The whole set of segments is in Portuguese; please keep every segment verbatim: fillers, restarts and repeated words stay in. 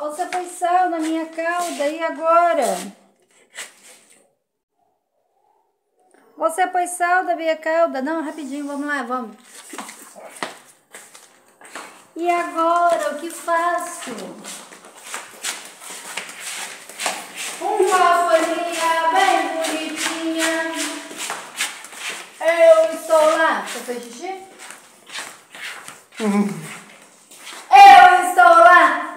você pôs sal na minha calda, e agora? Você pôs sal na minha calda? Não, rapidinho, vamos lá, vamos. E agora, o que faço? Uma folhinha bem bonitinha. Eu estou lá. Você fez xixi? Uhum. Eu estou lá.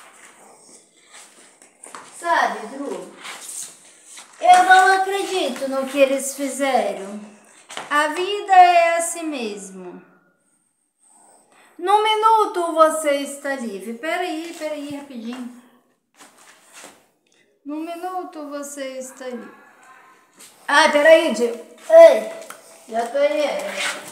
Sabe, Dru? Eu não acredito no que eles fizeram. A vida é assim mesmo. Num minuto você está livre. Peraí, peraí, rapidinho. Num minuto você está livre. Ah, peraí, Dio. Ei, já tô aí.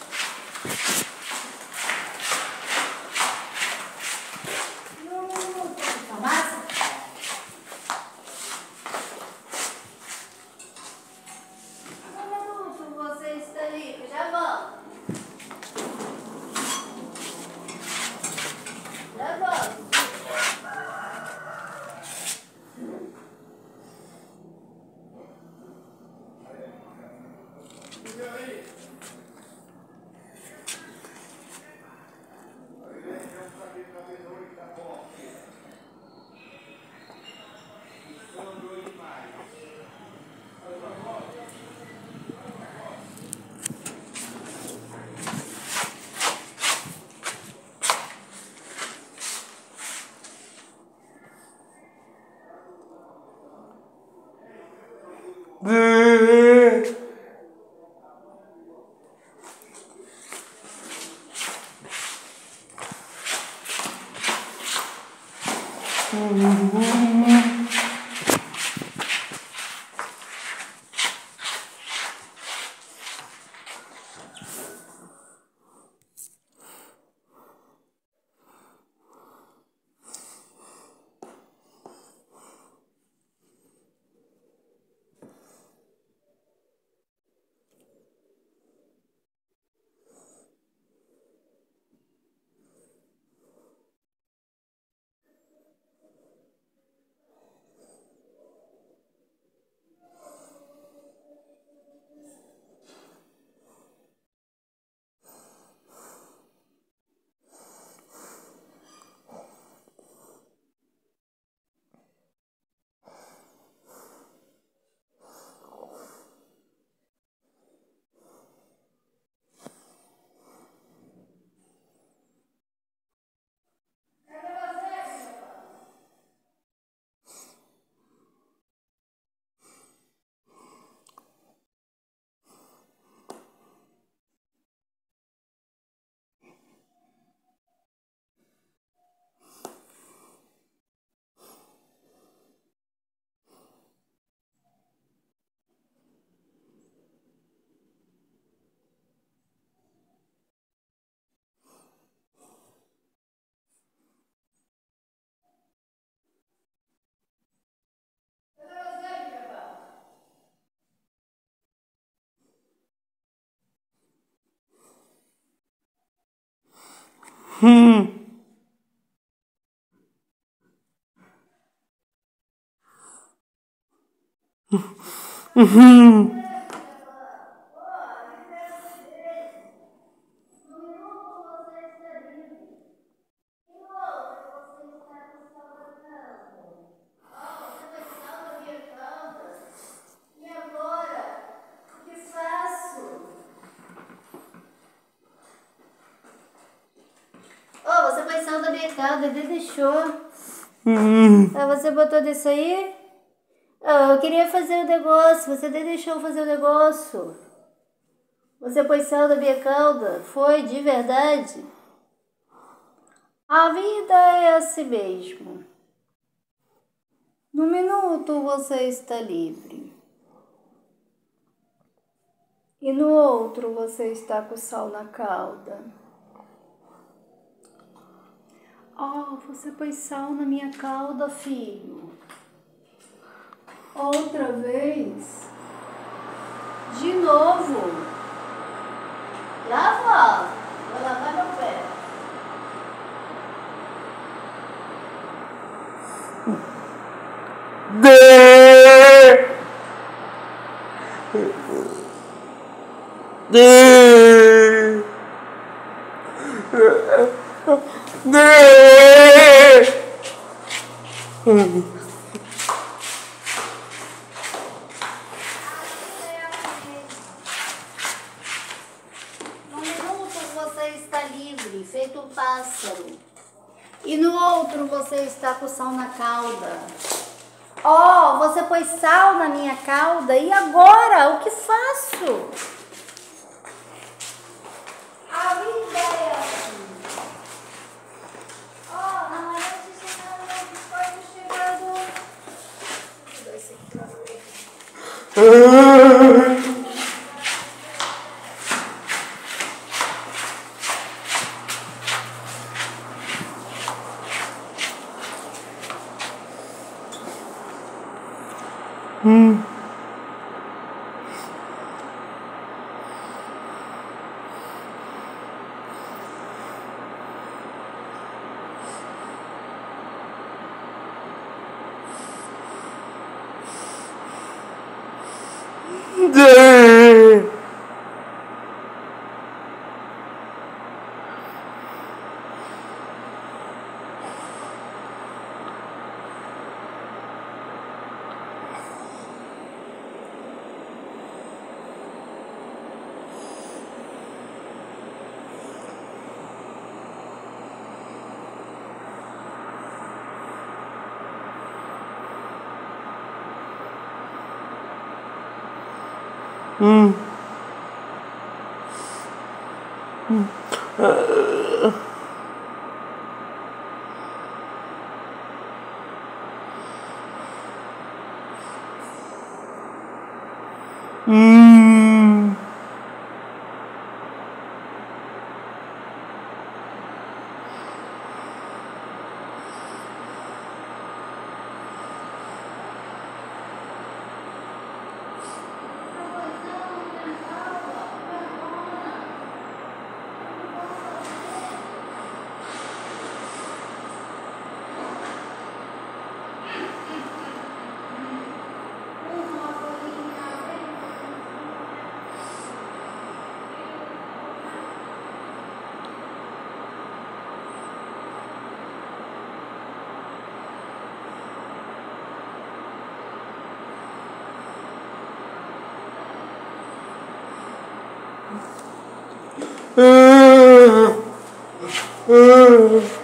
Hum. Uhum. Ele deixou. Hum. Ah, você botou disso aí? Ah, eu queria fazer o negócio. Você nem deixou fazer o negócio. Você pôs sal na minha calda. Foi, de verdade. A vida é assim mesmo. No minuto você está livre. E no outro você está com sal na calda. Oh, você pôs sal na minha calda, filho. Outra vez. De novo. Já volto. Vou lavar meu pé. De. De. De. No minuto você está livre, feito um pássaro. E no outro você está com sal na cauda. Ó, oh, você pôs sal na minha cauda e agora o que faço? A vida é assim. Ó, oh, na manhã de chegar no pode chegar do... Hum. De. Hum. Hum. Uh. Hum. Uh, uh, uh.